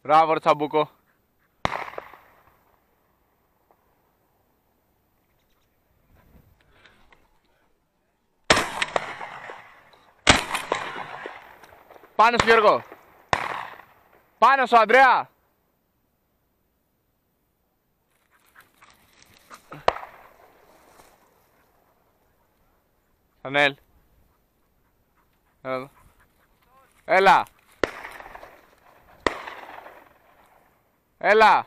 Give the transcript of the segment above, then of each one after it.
Μπράβο ρε Τσαμπούκο. Πάνω σου Γιώργο. Πάνω σου Ανδρέα. Ανέλ. Έλα. Έλα.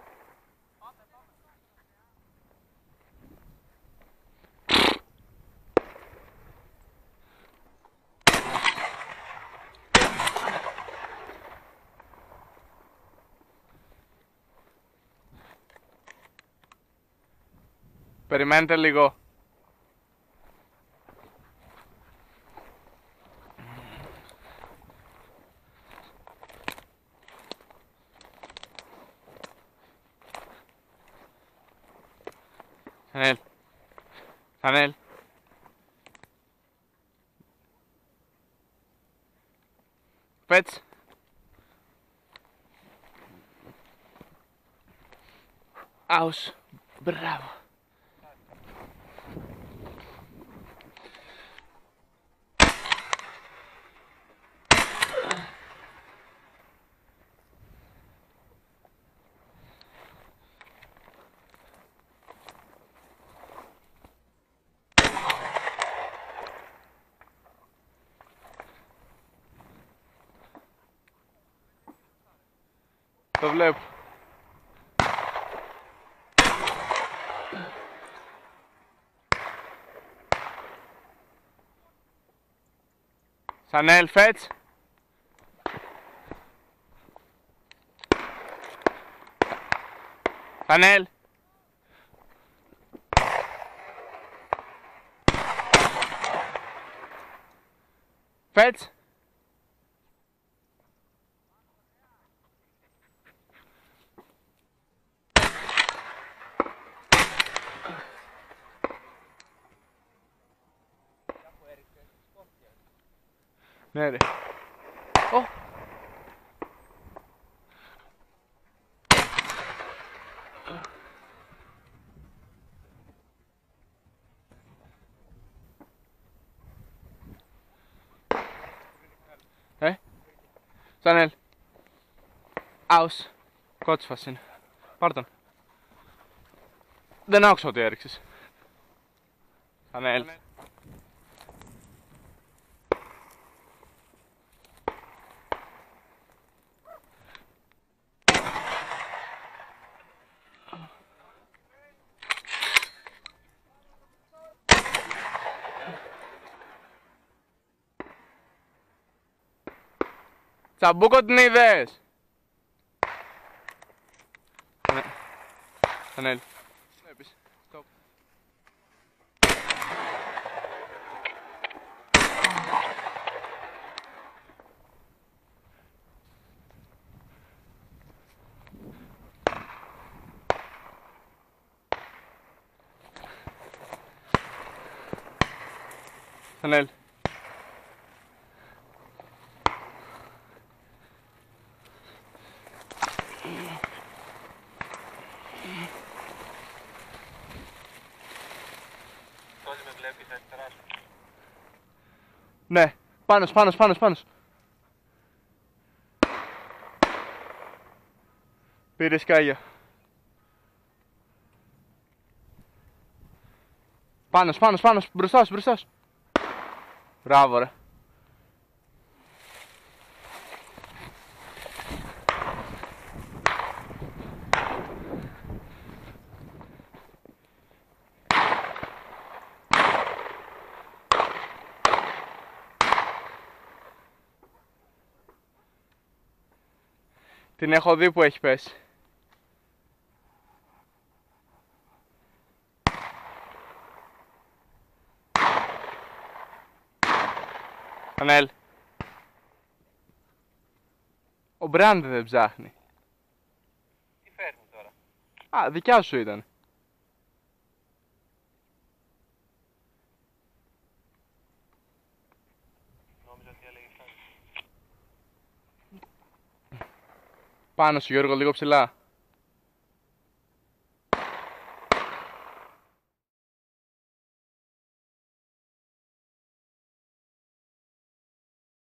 Περιμένετε λίγο. Ανέλ. Ανέλ. Πέτς. Άους. Μπράβο. Το βλέπω. Σανέλ, φέτς. Σανέλ. Φέτς. Ναι ρε. Ω. Σανέλ. Άους. Κότσφας είναι. Πάρ' τον. Δεν άκουσα ότι έριξες. Σανέλ. Τσαμπούκο την είδες. Ανέλ. Βλέπεις. Stop. Ανέλ. Όλοι με βλέπει, θα περάσω. Ναι, πάνω. Πήρε σκάγια. Πάνω, μπροστά σου. Μπράβο ρε. Την έχω δει που έχει πέσει. Ανέλ. Ο Μπράντε δεν ψάχνει. Τι φέρνει τώρα. Α, δικιά σου ήταν. Νόμιζα ότι έλεγε κάτι. Πάνω σου Γιώργο, λίγο ψηλά.